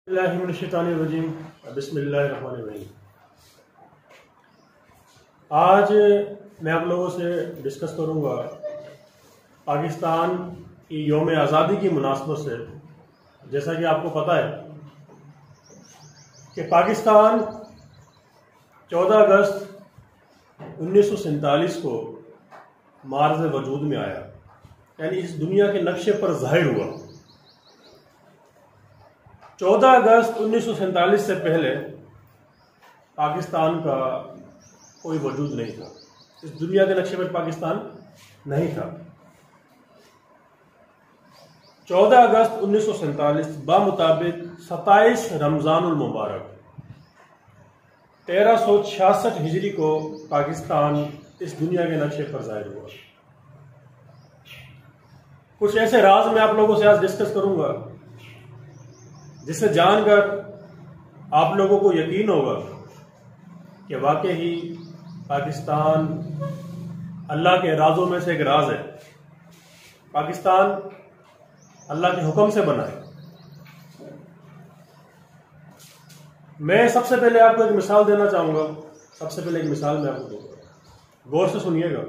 बिस्मिल्लाहिर्रहमानिर्रहीम। बिस्मिल्लाहिर्रहमानिर्रहीम। आज मैं आप लोगों से डिस्कस करूंगा पाकिस्तान की यौम आज़ादी की मुनासबत से। जैसा कि आपको पता है कि पाकिस्तान 14 अगस्त 1947 को मार्ज़ वजूद में आया, यानी इस दुनिया के नक्शे पर ज़ाहिर हुआ। 14 अगस्त 1947 से पहले पाकिस्तान का कोई वजूद नहीं था। इस दुनिया के नक्शे पर पाकिस्तान नहीं था। 14 अगस्त 1947 बामुताबिक 27 रमज़ानुल मुबारक 1366 हिजरी को पाकिस्तान इस दुनिया के नक्शे पर ज़ाहिर हुआ। कुछ ऐसे राज मैं आप लोगों से आज डिस्कस करूंगा जिससे जानकर आप लोगों को यकीन होगा कि वाकई ही पाकिस्तान अल्लाह के राजों में से एक राज है। पाकिस्तान अल्लाह के हुक्म से बना है। मैं सबसे पहले आपको एक मिसाल देना चाहूंगा। सबसे पहले एक मिसाल मैं आपको दूंगा, गौर से सुनिएगा।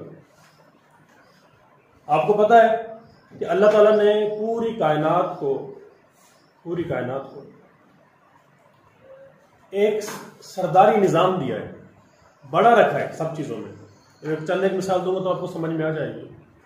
आपको पता है कि अल्लाह ताला ने पूरी कायनात को एक सरदारी निज़ाम दिया है, बड़ा रखा है सब चीज़ों में। चंद एक मिसाल दूंगा तो आपको समझ में आ जाएगी।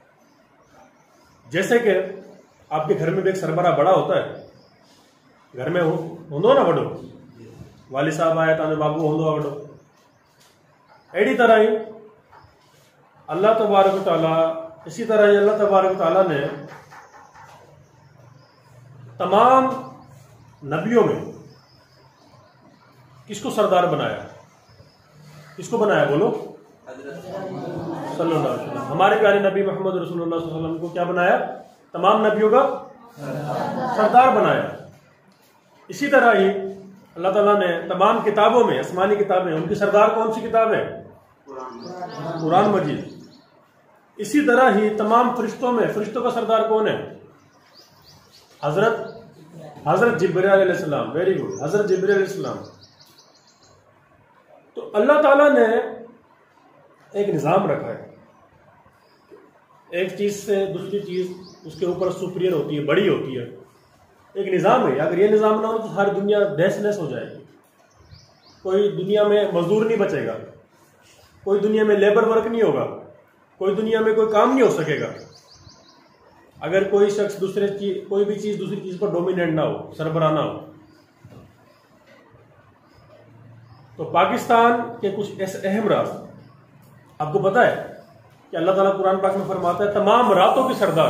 जैसे कि आपके घर में भी एक सरबरा बड़ा होता है। घर में होंदो ना बड़ो, वाली साहब आया ताने बाबू होंदो बड़ो। एड़ी तरह ही अल्लाह तबारक व तआला, इसी तरह ही अल्लाह तबारक व तआला ने तमाम नबियों में किसको सरदार बनाया? किसको बनाया बोलो? सल्लल्लाहु अलैहि वसल्लम। हमारे प्यारे नबी मोहम्मद रसूलुल्लाह सल्लल्लाहु अलैहि वसल्लम को क्या बनाया? तमाम नबियों का सरदार बनाया। इसी तरह ही अल्लाह ताला ने तमाम किताबों में, आसमानी किताबें, उनकी सरदार कौन सी किताब है? कुरान मजीद। इसी तरह ही तमाम फरिश्तों में फरिश्तों का सरदार कौन है? हजरत जिब्रील अलैहिस्सलाम। वेरी गुड, हजरत जिब्रील अलैहिस्सलाम। तो अल्लाह ताला ने एक निज़ाम रखा है। एक चीज से दूसरी चीज उसके ऊपर सुपीरियर होती है, बड़ी होती है। एक निज़ाम है। अगर ये निज़ाम ना हो तो सारी दुनिया तहस नहस हो जाएगी। कोई दुनिया में मजदूर नहीं बचेगा, कोई दुनिया में लेबर वर्क नहीं होगा, कोई दुनिया में कोई काम नहीं हो सकेगा अगर कोई शख्स कोई भी चीज दूसरी चीज पर डोमिनेट ना हो, सरबराह ना हो। तो पाकिस्तान के कुछ ऐसे अहम राज आपको पता है कि अल्लाह ताला कुरान पाक में फरमाता है तमाम रातों के सरदार।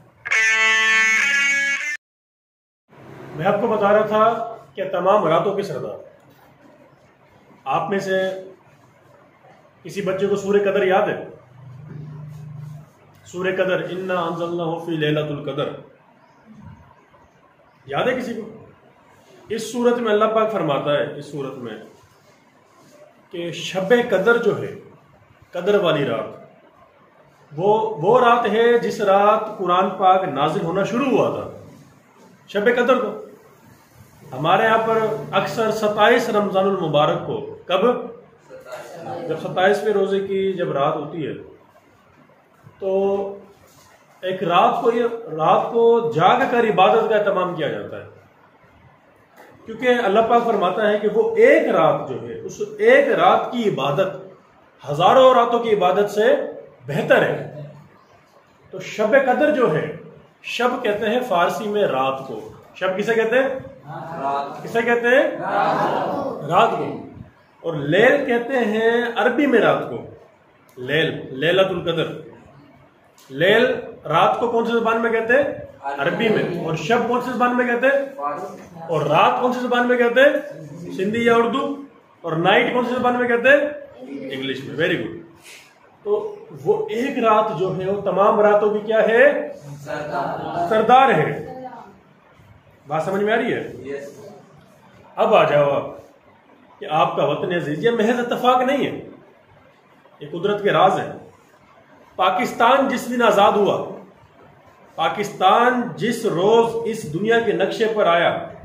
मैं आपको बता रहा था कि तमाम रातों के सरदार। आप में से किसी बच्चे को सूरह कदर याद है? सूरह कदर, इन्ना अंज़लनाहु फी लैलतुल कदर, याद है किसी को? इस सूरत में अल्लाह पाक फरमाता है, इस सूरत में कि शब कदर जो है, कदर वाली रात, वो रात है जिस रात कुरान पाक नाजिल होना शुरू हुआ था। शब कदर को हमारे यहाँ पर अक्सर 27 रमज़ानुल मुबारक को, कब? जब 27वें रोजे की जब रात होती है तो एक रात को जाग कर इबादत का एहतमाम किया जाता है। क्योंकि अल्लाह पाक फरमाता है कि वो एक रात जो है, उस एक रात की इबादत हजारों रातों की इबादत से बेहतर है। तो शब कदर जो है, शब कहते हैं फारसी में रात को। शब किसे कहते हैं? किसे कहते हैं? रात को। और लैल कहते हैं अरबी में रात को। लैलतुल कदर। लैल रात को कौन सी जुबान में कहते हैं? अरबी में। और शब कौन सी जुबान में कहते हैं? और रात कौन सी जुबान में कहते हैं? सिंधी या उर्दू। और नाइट कौन सी जुबान में कहते हैं? इंग्लिश में। Very good. तो वो एक रात जो है वो तमाम रातों की क्या है? सरदार है। बात समझ में आ रही है? अब आ जाओ आप कि आपका वतन अजीज, ये महज इत्तेफाक नहीं है, ये कुदरत के राज है। पाकिस्तान जिस दिन आजाद हुआ, पाकिस्तान जिस रोज इस दुनिया के नक्शे पर आया,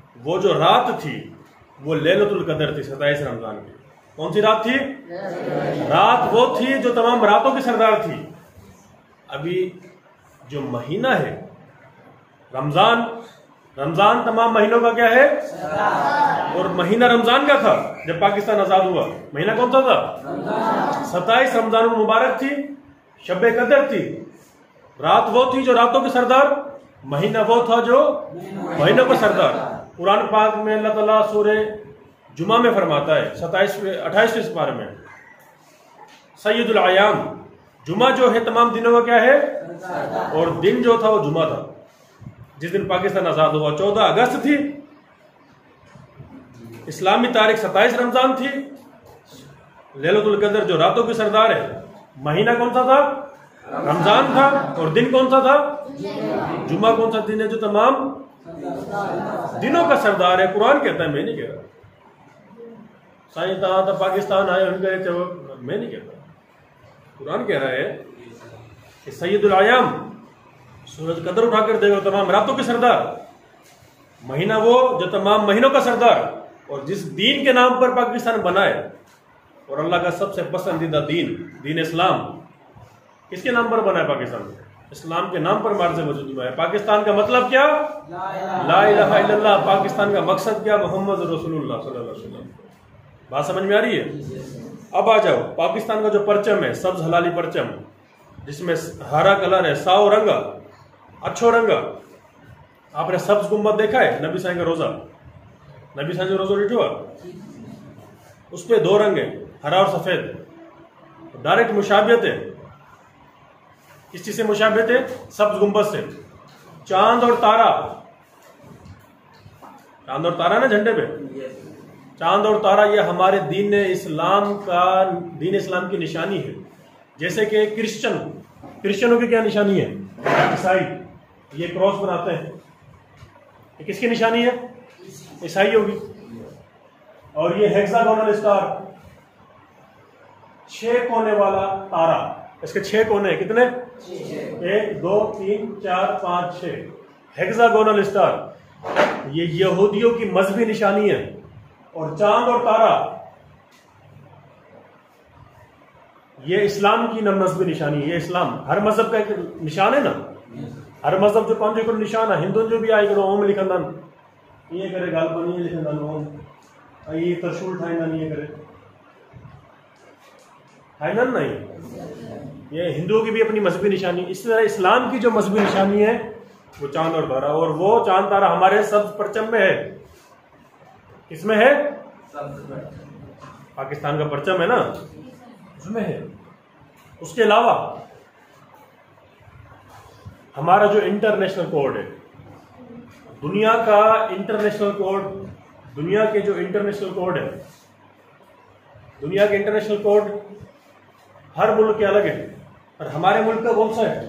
वो जो रात थी वो लैलतुल कदर थी, 27 रमजान की। कौन सी रात थी? रात वो थी जो तमाम रातों की सरदार थी। अभी जो महीना है रमजान, रमजान तमाम महीनों का क्या है? और महीना रमजान का था जब पाकिस्तान आजाद हुआ। महीना कौन सा था? 27 रमजान मुबारक थी, शब कदर थी। रात वो थी जो रातों की सरदार, महीना वो था जो महीनों का सरदार। कुरान पाक में अल्लाह ताला सूरे जुमा में फरमाता है 28वें पारे में, सैयदुल आयाम, जुमा जो है तमाम दिनों का क्या है? और दिन जो था वो जुमा था जिस दिन पाकिस्तान आजाद हुआ। 14 अगस्त थी, इस्लामी तारीख 27 रमजान थी। लैलतुल कदर जो रातों की सरदार है, महीना कौन सा था? रमजान था। और दिन कौन सा था? जुमा। कौन सा दिन है जो तमाम दिनों का सरदार है? कुरान कहता है, मैं नहीं कह रहा। साइंसदान पाकिस्तान आए उनका मैं नहीं कहता, कुरान कह रहा है कि सैयदुल आयाम, सूरज कदर उठाकर देखो, तमाम रातों के सरदार। महीना वो जो तमाम महीनों का सरदार। और जिस दीन के नाम पर पाकिस्तान बना है, और अल्लाह का सबसे पसंदीदा दीन, दीन इस्लाम, किसके नाम पर बना है पाकिस्तान? इस्लाम के नाम पर मार्ज मौजूद हुआ है। पाकिस्तान का मतलब क्या? ला इलाहा इल्लल्लाह। पाकिस्तान का मकसद क्या? मोहम्मद रसूलुल्लाह सल्लल्लाहु अलैहि वसल्लम। बात समझ में आ रही है? अब आ जाओ, पाकिस्तान का जो परचम है, सब्ज हलाली परचम, जिसमें हरा कलर है, साव रंग, अच्छो रंग। आपने सब्ज गुम्बद देखा है? नबी साईं का रोजा, नबी साईं का रोजा लिखो, उस पे 2 रंग है, हरा और सफेद। डायरेक्ट मुशाबियत है। किस चीज से मुशाबियत है? सब्ज गुम्बद से। चांद और तारा, चांद और तारा ना झंडे पे, चांद और तारा, ये हमारे दीन इस्लाम का, दीन इस्लाम की निशानी है। जैसे कि क्रिश्चियनों की क्या निशानी है? ईसाई, ये क्रॉस बनाते हैं, ये किसकी निशानी है? ईसाइयों की। और ये हेक्सागोनल स्टार, 6 कोने वाला तारा, इसके 6 कोने कितने? 1 2 3 4 5 6 हेक्सागोनल स्टार। ये यहूदियों की मजहबी निशानी है। और चांद और तारा ये इस्लाम की मजहबी निशानी है। ये इस्लाम हर मजहब का एक निशान है ना। हर मजहब जो पांच को निशान है। हिंदू जो भी आए ओम लिखंदन, ये करे गाल पर ये लिखंदन ओम, ये त्रिशूल ठाइंदन, ये करे ठाइंदन नहीं। ये हिंदुओं की भी अपनी मजहबी निशानी। इस तरह इस्लाम की जो मजहबी निशानी है वो चांद और तारा। और वो चांद तारा हमारे सब परचम में है। किसमें है? पाकिस्तान का परचम है ना, उसमें है। उसके अलावा हमारा जो इंटरनेशनल कोड है, दुनिया का इंटरनेशनल कोड, दुनिया के जो इंटरनेशनल कोड है, दुनिया के इंटरनेशनल कोड हर मुल्क के अलग है। और हमारे मुल्क का कौन सा है?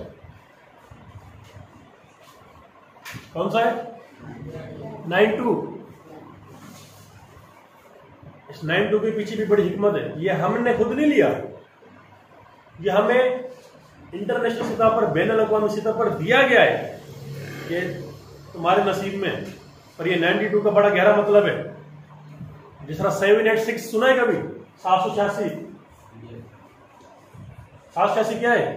कौन सा है? 92। इस 92 के पीछे भी बड़ी हिकमत है। ये हमने खुद नहीं लिया, ये हमें इंटरनेशनल सतह पर, बैन अल-अक़वामी सतह पर दिया गया है कि तुम्हारे नसीब में। पर ये 92 का बड़ा गहरा मतलब है। जिस तरह 786 सुना है कभी? 786। 786 क्या है?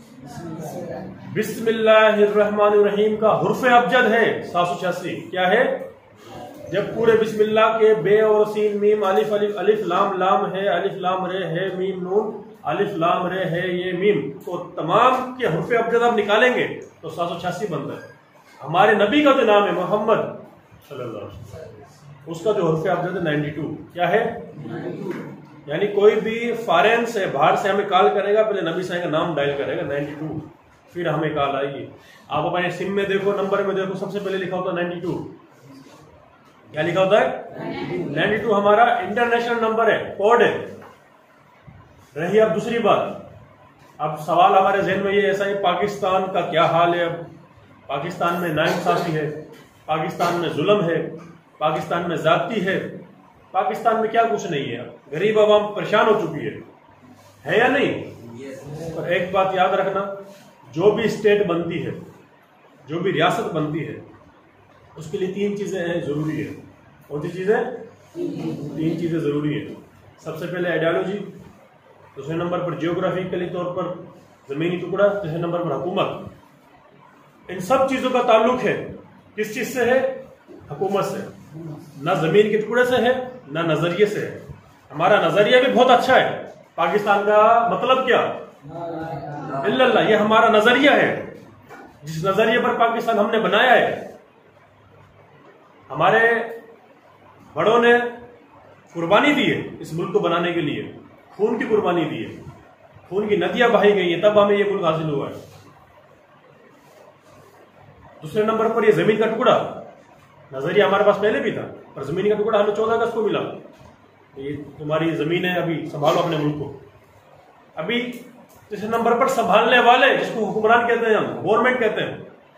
बिस्मिल्लाहिर्रहमानिर्रहीम का हुर्फ अबजद है 786। क्या है? जब पूरे बिस्मिल्लाह के बे और सीन मीम अलिफ अलिफ अलिफ लाम लाम है, अलिफ लाम रे है, मीम नून, अलिफ लाम रे है, ये मीम, तो तमाम के हुर्फ अबजद आप निकालेंगे तो 786 बनता है। हमारे नबी का जो नाम है मोहम्मद सल्लल्लाहु अलैहि वसल्लम, उसका जो हुर्फ अबजद है 92। क्या है? 92। यानी कोई भी फॉरेन से, बाहर से हमें कॉल करेगा, पहले नबी साईं का नाम डायल करेगा 92, फिर हमें कॉल आएगी। आप अपने सिम में देखो, नंबर में देखो, सबसे पहले लिखा होता है 92। क्या लिखा होता है? 92 हमारा इंटरनेशनल नंबर है, कोड है। रही अब दूसरी बात, अब सवाल हमारे जहन में ये ऐसा है, पाकिस्तान का क्या हाल है? अब पाकिस्तान में नाइंसाफी है, पाकिस्तान में जुल्म है, पाकिस्तान में जाती है, पाकिस्तान में क्या कुछ नहीं है। गरीब आवाम परेशान हो चुकी है या नहीं? पर एक बात याद रखना, जो भी स्टेट बनती है, जो भी रियासत बनती है, उसके लिए 3 चीज़ें हैं ज़रूरी है। कौन सी चीज़ें? 3 चीज़ें ज़रूरी है। सबसे पहले आइडियोलॉजी, दूसरे नंबर पर जियोग्राफिकली तौर पर ज़मीनी टुकड़ा, तीसरे नंबर पर हुकूमत। इन सब चीज़ों का ताल्लुक है किस चीज़ से है? हुकूमत से। ना ज़मीन के टुकड़े से है ना नज़रिए से है। हमारा नज़रिया भी बहुत अच्छा है। पाकिस्तान का मतलब क्या? इल्लल्लाह, ये हमारा नज़रिया है। जिस नज़रिए पर पाकिस्तान हमने बनाया है, हमारे बड़ों ने कुर्बानी दी है इस मुल्क को बनाने के लिए, खून की कुर्बानी दी है, खून की नदियां बहाई गई हैं, तब हमें ये मुल्क हासिल हुआ है। दूसरे नंबर पर ये जमीन का टुकड़ा, नजरिया हमारे पास पहले भी था, पर जमीन का टुकड़ा हमें 14 अगस्त को मिला। ये तुम्हारी जमीन है, अभी संभालो अपने मुल्क को। अभी तीसरे नंबर पर संभालने वाले, जिसको हुक्मरान कहते हैं, हम गवर्नमेंट कहते हैं,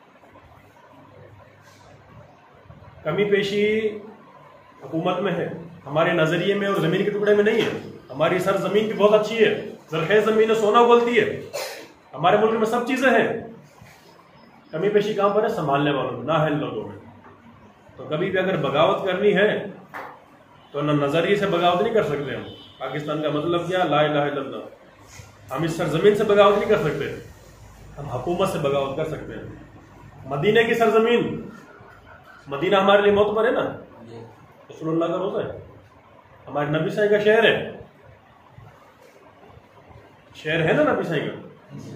कमी पेशी हुकूमत में है, हमारे नजरिए में और जमीन के टुकड़े में नहीं है। हमारी सर जमीन भी बहुत अच्छी है, जरखेज जमीन है, सोना उगलती है। हमारे मुल्क में सब चीजें हैं। कमी पेशी कहां पर है? संभालने वालों में, ना है लोगों में। तो कभी भी अगर बगावत करनी है तो न नजरिए से बगावत नहीं कर सकते हम। पाकिस्तान का मतलब क्या? ला इलाहा इल्लल्लाह। हम इस सरजमीन से बगावत नहीं कर सकते, हम हुकूमत से बगावत कर सकते हैं। मदीने की सरजमीन, मदीना हमारे लिए मोतबर है ना, रसूलुल्लाह का रोज़ा है, हमारे नबी साहब का शहर है, शहर है ना नबी साहब का।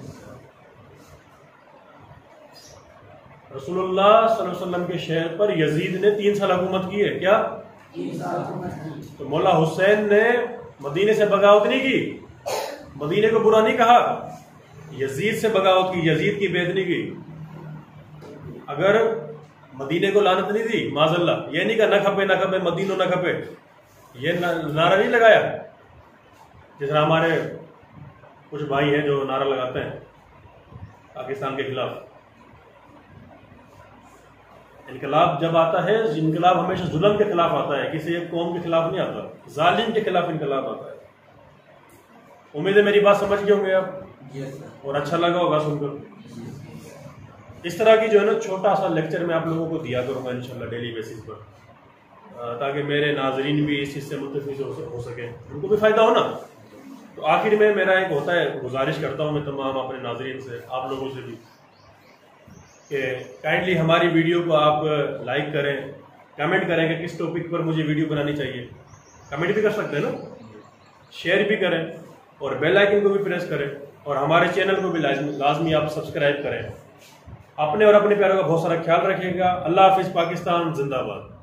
रसूलुल्लाह सल्लल्लाहु अलैहि वसल्लम के शहर पर यजीद ने 3 साल हुकूमत की है। क्या? 3 साल। तो मौला हुसैन ने मदीने से बगावत नहीं की, मदीने को बुरा नहीं कहा, यजीद से बगावत की, यजीद की बेदनी की। अगर मदीने को लानत नहीं दी, माज़ल्ला, ये नहीं कहा न खपे न खपे मदीनो न खपे, ये नारा नहीं लगाया। जिस तरह हमारे कुछ भाई हैं जो नारा लगाते हैं पाकिस्तान के खिलाफ। इनकलाब जब आता है, इनकलाब हमेशा जुल्म के खिलाफ आता है, किसी एक कौम के खिलाफ नहीं आता, जालिम के खिलाफ इनकलाब आता है। उम्मीद है मेरी बात समझ गए होंगे आप, और अच्छा लगा होगा सुनकर। इस तरह की जो है ना छोटा सा लेक्चर मैं आप लोगों को दिया करूँगा इंशाल्लाह डेली बेसिस पर, ताकि मेरे नाजरीन भी इस चीज़ से मुतफिज हो सके, उनको भी फ़ायदा हो ना। तो आखिर में मेरा एक होता है, गुजारिश करता हूँ मैं तमाम अपने नाजरीन से, आप लोगों से भी, कि काइंडली हमारी वीडियो को आप लाइक करें, कमेंट करें कि किस टॉपिक पर मुझे वीडियो बनानी चाहिए। कमेंट भी कर सकते हैं ना, शेयर भी करें और बेल आइकन को भी प्रेस करें, और हमारे चैनल को भी लाजमी आप सब्सक्राइब करें। अपने और अपने प्यारों का बहुत सारा ख्याल रखिएगा। अल्लाह हाफिज़। पाकिस्तान जिंदाबाद।